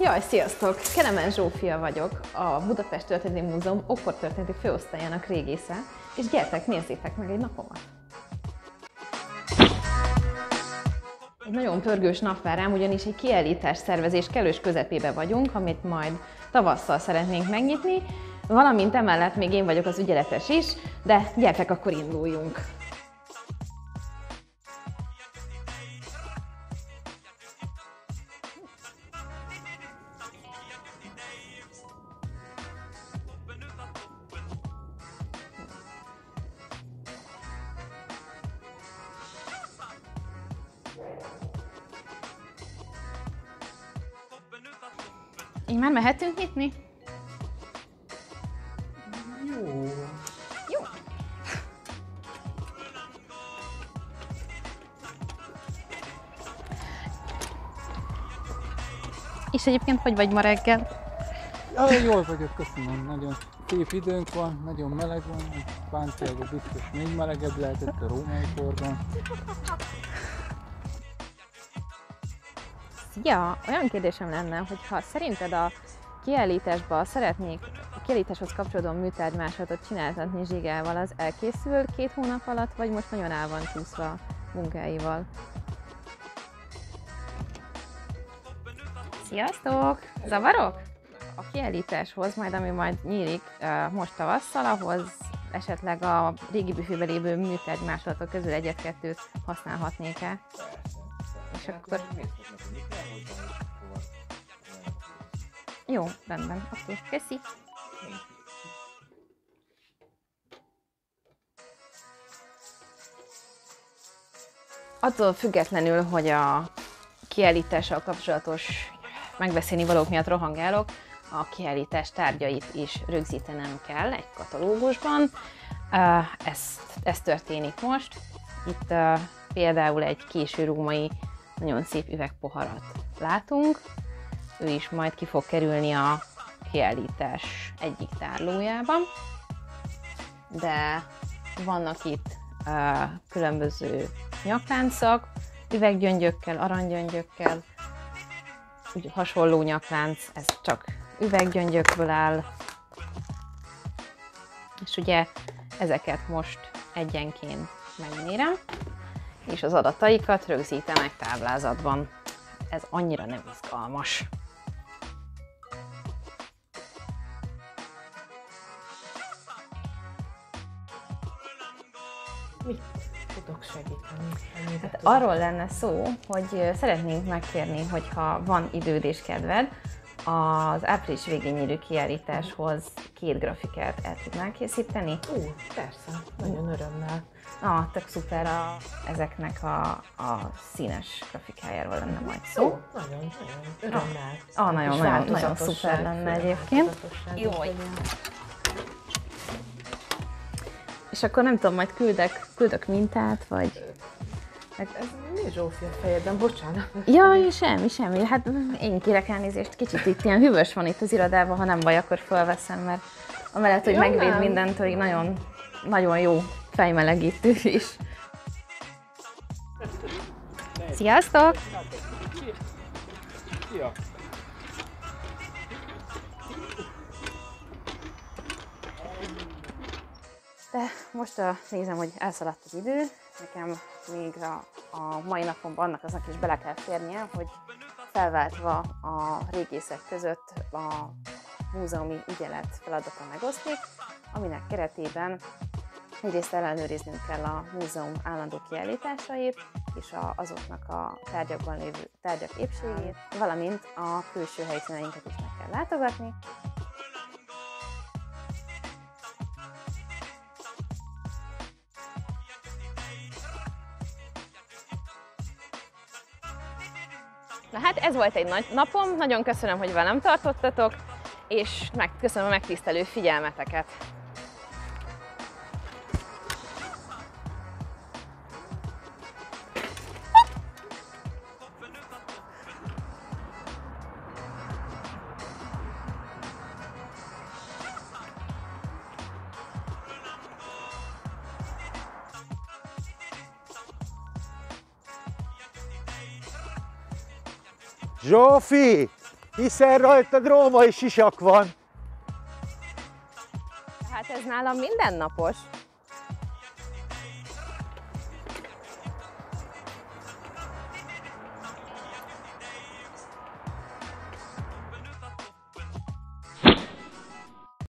Jaj, sziasztok! Kelemen Zsófia vagyok, a Budapest Történeti Múzeum Okkortörténeti Főosztályának régésze, és gyertek, nézzétek meg egy napomat! Egy nagyon pörgős nap vár rám, ugyanis egy kiállítás szervezés kellős közepébe vagyunk, amit majd tavasszal szeretnénk megnyitni, valamint emellett még én vagyok az ügyeletes is, de gyertek, akkor induljunk! Így már mehetünk nyitni? Jó. Jó. És egyébként hogy vagy ma reggel? Jól vagyok, köszönöm. Nagyon szép időnk van, nagyon meleg van. Páncélban biztos még melegebb lehetett a római korban. Ja, olyan kérdésem lenne, hogy ha szerinted a kiállításban szeretnék a kiállításhoz kapcsolódó műtárgymásolatot csináltatni Zsigával, az elkészül 2 hónap alatt, vagy most nagyon el van csúszva a munkáival? Sziasztok! Zavarok? A kiállításhoz, ami majd nyílik most tavasszal, ahhoz esetleg a régi büfében lévő műtárgymásolatok közül 1-2 használhatnék-e? És akkor... Jó, rendben, oké, köszi! Attól függetlenül, hogy a kiállítással kapcsolatos megbeszélni valók miatt rohangálok, a kiállítás tárgyait is rögzítenem kell egy katalógusban. Ez történik most. Itt például egy késő római nagyon szép üvegpoharat látunk. Ő is majd ki fog kerülni a kiállítás egyik tárlójában. De vannak itt különböző nyakláncok, üveggyöngyökkel, aranygyöngyökkel, úgy hasonló nyaklánc, ez csak üveggyöngyökből áll. És ugye ezeket most egyenként megmérem, és az adataikat rögzítem egy táblázatban. Ez annyira nem izgalmas. Mit tudok segíteni? Hát arról lenne szó, hogy szeretnénk megkérni, hogyha van időd és kedved, az április végén nyílő kiállításhoz 2 grafikát el tudnál készíteni. Persze, nagyon örömmel. Tök szuper, ezeknek a színes grafikájáról lenne majd szó. Nagyon örömmel. Nagyon szuper lenne egyébként. Jó. És akkor nem tudom, majd küldök mintát, vagy... Ez mi Zsófia fejedben? Bocsánat. Jaj, semmi. Hát én kérek elnézést, kicsit itt ilyen hűvös van itt az irodában, ha nem baj, akkor felveszem, mert amellett, hogy megvéd mindentől, nagyon, nagyon jó fejmelegítő is. Sziasztok! Szia! De most nézem, hogy elszaladt az idő. Nekem még a mai napomban annak aznak is bele kell férnie, hogy felváltva a régészek között a múzeumi ügyelet feladata megoszlik, aminek keretében egyrészt ellenőriznünk kell a múzeum állandó kiállításait és azoknak a tárgyakban lévő tárgyak épségét, valamint a külső helyszíneinket is meg kell látogatni. Na hát ez volt egy nagy napom, nagyon köszönöm, hogy velem tartottatok, és köszönöm a megtisztelő figyelmeteket. Zsófi! hiszen rajtad római sisak van. Hát ez nálam mindennapos.